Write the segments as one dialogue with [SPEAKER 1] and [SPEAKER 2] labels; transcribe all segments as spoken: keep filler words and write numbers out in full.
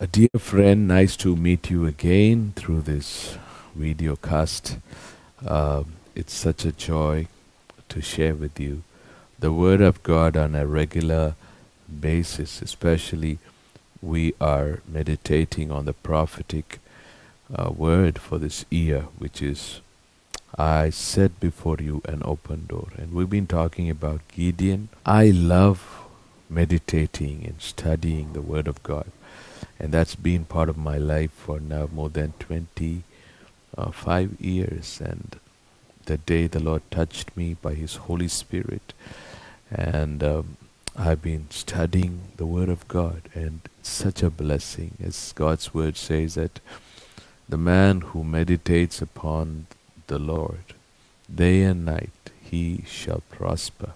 [SPEAKER 1] A dear friend, nice to meet you again through this video cast. Um, it's such a joy to share with you the Word of God on a regular basis. Especially, we are meditating on the prophetic uh, word for this year, which is I set before you an open door. And we've been talking about Gideon. I love meditating and studying the Word of God. And that's been part of my life for now more than twenty-five years. And the day the Lord touched me by His Holy Spirit, and um, I've been studying the Word of God, and it's such a blessing. As God's Word says that the man who meditates upon the Lord day and night, he shall prosper.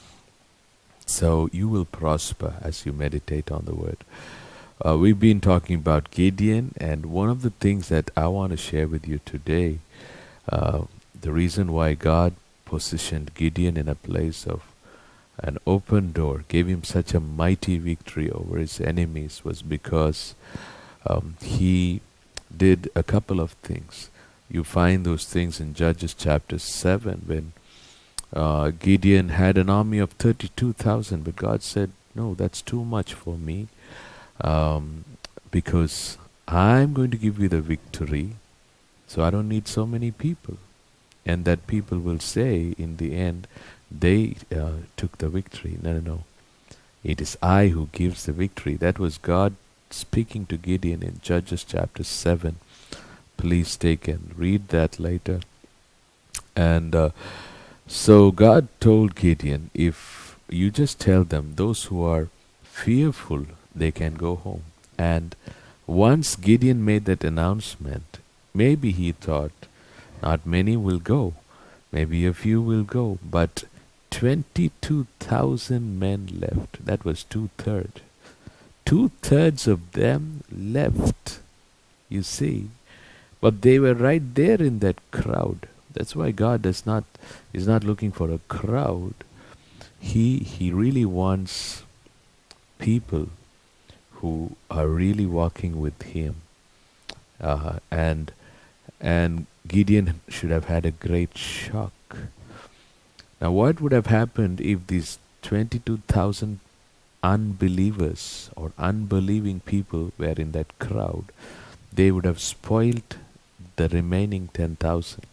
[SPEAKER 1] So you will prosper as you meditate on the Word. Uh, we've been talking about Gideon, and one of the things that I want to share with you today, uh, the reason why God positioned Gideon in a place of an open door, gave him such a mighty victory over his enemies, was because um, he did a couple of things. You find those things in Judges chapter seven, when uh, Gideon had an army of thirty-two thousand, but God said, no, that's too much for me. Um, because I'm going to give you the victory, so I don't need so many people. And that people will say in the end, they uh, took the victory. No, no, no. It is I who gives the victory. That was God speaking to Gideon in Judges chapter seven. Please take and read that later. And uh, so God told Gideon, if you just tell them, those who are fearful, they can go home. And once Gideon made that announcement, maybe he thought, not many will go, maybe a few will go, but twenty-two thousand men left. That was two-thirds. Two-thirds of them left, you see. But they were right there in that crowd. That's why God does not is not looking for a crowd. He He really wants people who are really walking with Him. Uh, and and Gideon should have had a great shock. Now, what would have happened if these twenty-two thousand unbelievers or unbelieving people were in that crowd? They would have spoiled the remaining ten thousand.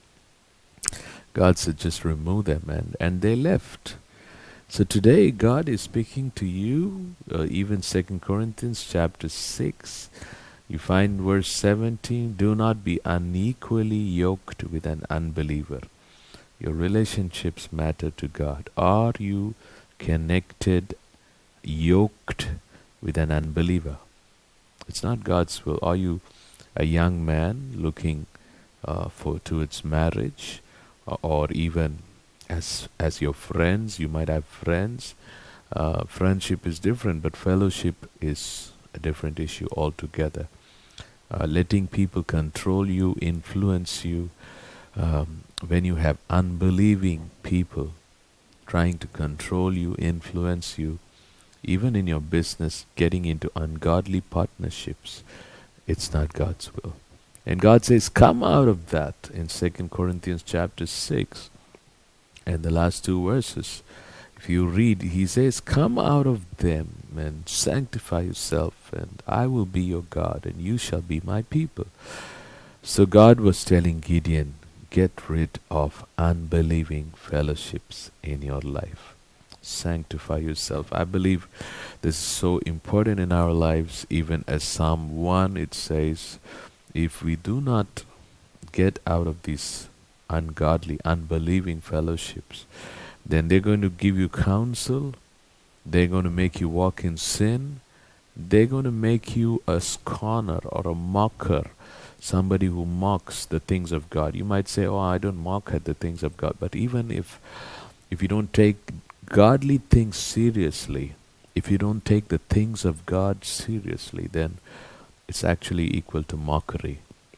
[SPEAKER 1] God said, just remove them, and, and they left. So today God is speaking to you, uh, even Second Corinthians chapter six. You find verse seventeen, do not be unequally yoked with an unbeliever. Your relationships matter to God. Are you connected, yoked with an unbeliever? It's not God's will. Are you a young man looking uh, for towards marriage, or, or even as as your friends? You might have friends. Uh, friendship is different, but fellowship is a different issue altogether. Uh, letting people control you, influence you, um, when you have unbelieving people trying to control you, influence you, even in your business, getting into ungodly partnerships, it's not God's will. And God says, come out of that in Second Corinthians chapter six. And the last two verses, if you read, He says, come out of them and sanctify yourself, and I will be your God, and you shall be my people. So God was telling Gideon, get rid of unbelieving fellowships in your life. Sanctify yourself. I believe this is so important in our lives. Even as Psalm one, it says, if we do not get out of these ungodly, unbelieving fellowships, then they're going to give you counsel, they're going to make you walk in sin, they're going to make you a scorner or a mocker, somebody who mocks the things of God. You might say, oh, I don't mock at the things of God. But even if if you don't take godly things seriously, if you don't take the things of God seriously, then it's actually equal to mockery.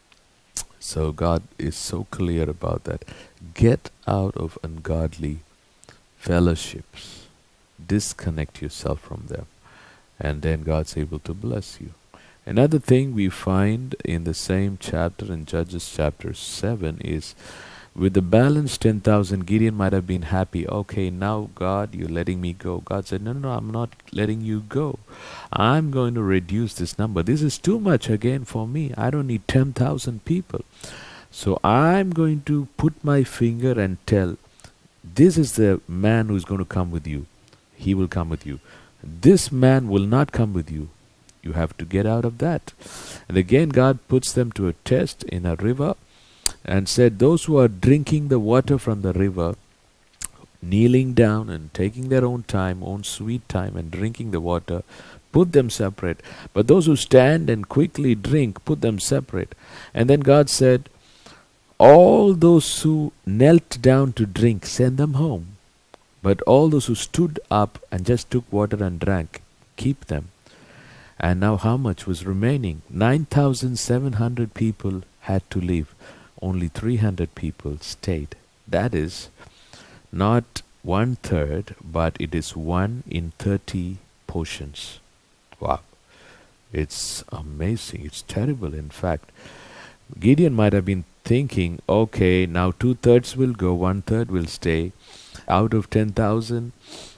[SPEAKER 1] So God is so clear about that. Get out of ungodly fellowships. Disconnect yourself from them. And then God's able to bless you. Another thing we find in the same chapter, in Judges chapter seven, is with the balance ten thousand, Gideon might have been happy. Okay, now God, you're letting me go. God said, no, no, no, I'm not letting you go. I'm going to reduce this number. This is too much again for me. I don't need ten thousand people. So I'm going to put my finger and tell, this is the man who's going to come with you. He will come with you. This man will not come with you. You have to get out of that. And again, God puts them to a test in a river and said, those who are drinking the water from the river, kneeling down and taking their own time, own sweet time, and drinking the water, put them separate. But those who stand and quickly drink, put them separate. And then God said, all those who knelt down to drink, send them home. But all those who stood up and just took water and drank, keep them. And now how much was remaining? nine thousand seven hundred people had to leave. Only three hundred people stayed. That is not one third, but it is one in thirty portions. Wow. It's amazing. It's terrible, in fact. Gideon might have been thinking, okay, now two-thirds will go, one-third will stay. Out of ten thousand,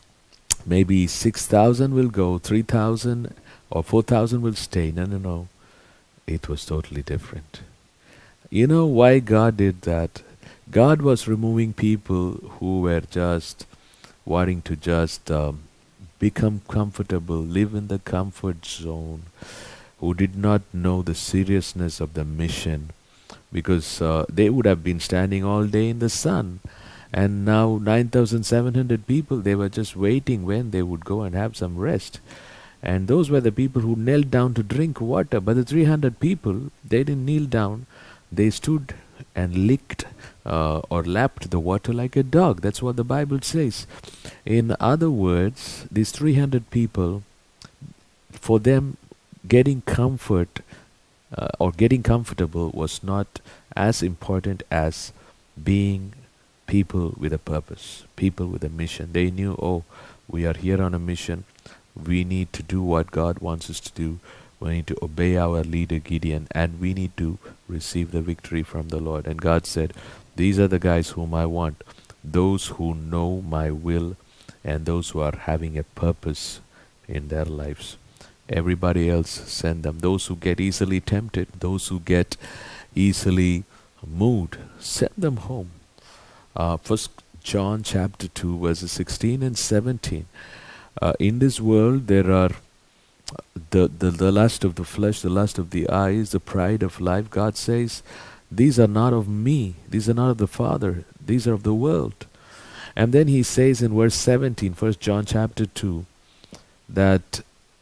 [SPEAKER 1] maybe six thousand will go, three thousand or four thousand will stay. No, no, no. It was totally different. You know why God did that? God was removing people who were just wanting to just um, become comfortable, live in the comfort zone, who did not know the seriousness of the mission, because uh, they would have been standing all day in the sun. And now nine thousand seven hundred people, they were just waiting when they would go and have some rest. And those were the people who knelt down to drink water. But the three hundred people, they didn't kneel down. They stood and licked uh, or lapped the water like a dog. That's what the Bible says. In other words, these three hundred people, for them, getting comfort uh, or getting comfortable was not as important as being people with a purpose, people with a mission. They knew, oh, we are here on a mission. We need to do what God wants us to do. We need to obey our leader Gideon, and we need to receive the victory from the Lord. And God said, these are the guys whom I want, those who know my will and those who are having a purpose in their lives. Everybody else, send them. Those who get easily tempted, those who get easily moved, send them home. Uh, First John chapter two, verses sixteen and seventeen. Uh, in this world there are the, the, the lust of the flesh, the lust of the eyes, the pride of life. God says, these are not of me. These are not of the Father. These are of the world. And then he says in verse seventeen, First John chapter two, that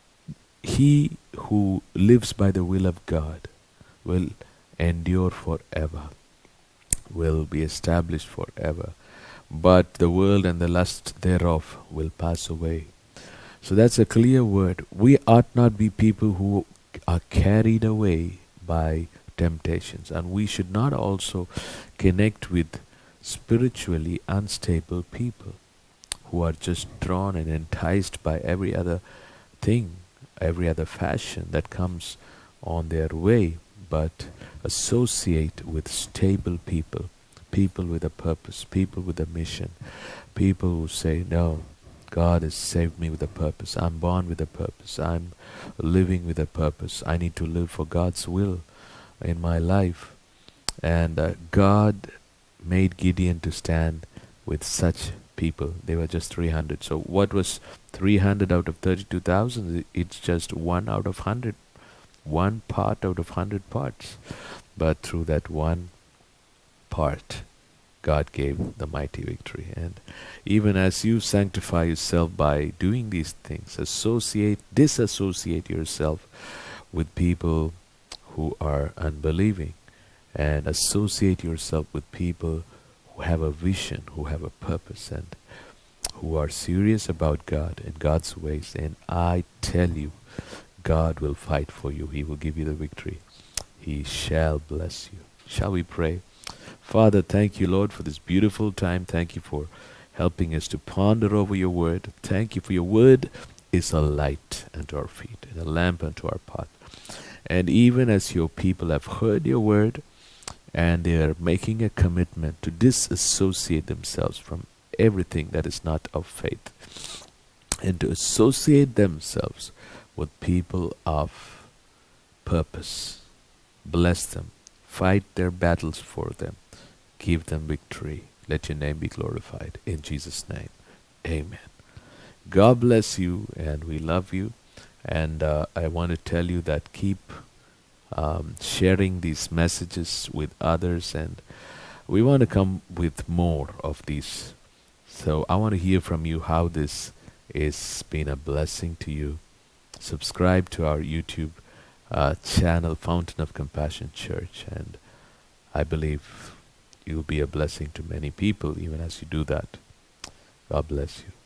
[SPEAKER 1] he who lives by the will of God will endure forever, will be established forever. But the world and the lust thereof will pass away. So that's a clear word. We ought not be people who are carried away by temptations. And we should not also connect with spiritually unstable people who are just drawn and enticed by every other thing, every other fashion that comes on their way. But associate with stable people, people with a purpose, people with a mission, people who say, no, God has saved me with a purpose. I'm born with a purpose. I'm living with a purpose. I need to live for God's will in my life. And uh, God made Gideon to stand with such people. They were just three hundred. So what was three hundred out of thirty-two thousand? It's just one out of one hundred. One part out of one hundred parts. But through that one part, God gave the mighty victory. And even as you sanctify yourself by doing these things, associate, disassociate yourself with people who are unbelieving, and associate yourself with people who have a vision, who have a purpose, and who are serious about God and God's ways. And I tell you, God will fight for you. He will give you the victory. He shall bless you. Shall we pray? Father, thank you, Lord, for this beautiful time. Thank you for helping us to ponder over your word. Thank you for your word is a light unto our feet and a lamp unto our path. And even as your people have heard your word, and they are making a commitment to disassociate themselves from everything that is not of faith, and to associate themselves with people of purpose. Bless them, fight their battles for them, give them victory. Let your name be glorified. In Jesus' name, amen. God bless you, and we love you. And uh, I want to tell you that keep um, sharing these messages with others, and we want to come with more of these. So I want to hear from you how this has been a blessing to you. Subscribe to our YouTube uh, channel, Fountain of Compassion Church, and I believe you'll be a blessing to many people even as you do that. God bless you.